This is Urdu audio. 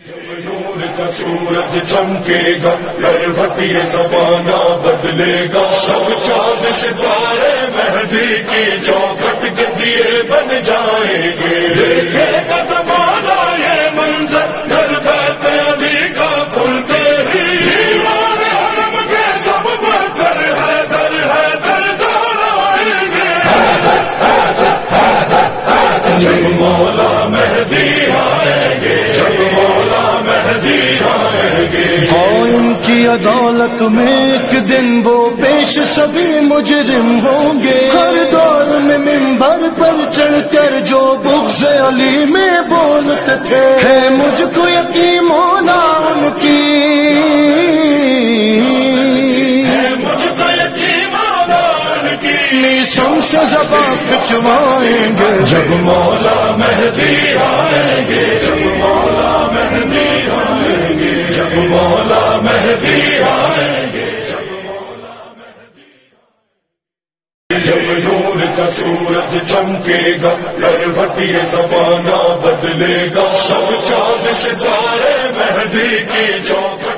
نور کا سورج چمکے گا، گھٹیے زمانہ بدلے گا، سب چاند ستارے مہدی کی چوکھٹ کے دیے بن جائیں گے، دیکھے گا زمانہ یہ منظر، گھر بیت علی کا کھلتے ہی دیوار حرم کے سب پتھر حیدر حیدر دوہرائیں گے، جب مولا مہدی آئیں گے، جب مولا مہدی آئیں گے، اور ان کی عدالت میں ایک دن وہ پیش سبھی مجرم ہوں گے، ہر دور میں منبر پر چڑھ کر جو بغض علی میں بولتے تھے، ہے مجھ کو یقین مولا ان کی، ہے مجھ کو یقین مولا ان کی، میسم سے زبان کھچوائیں گے، جب مولا مہدی آئیں گے، جب مولا مہدی آئیں گے، جب مولا مہدی آئیں گے، جب مولا مہدی آئیں گے، جب نور کا سورج چمکے گا، گھٹیے زمانہ بدلے گا، سب چاند ستارے مہدی کی چوکھٹ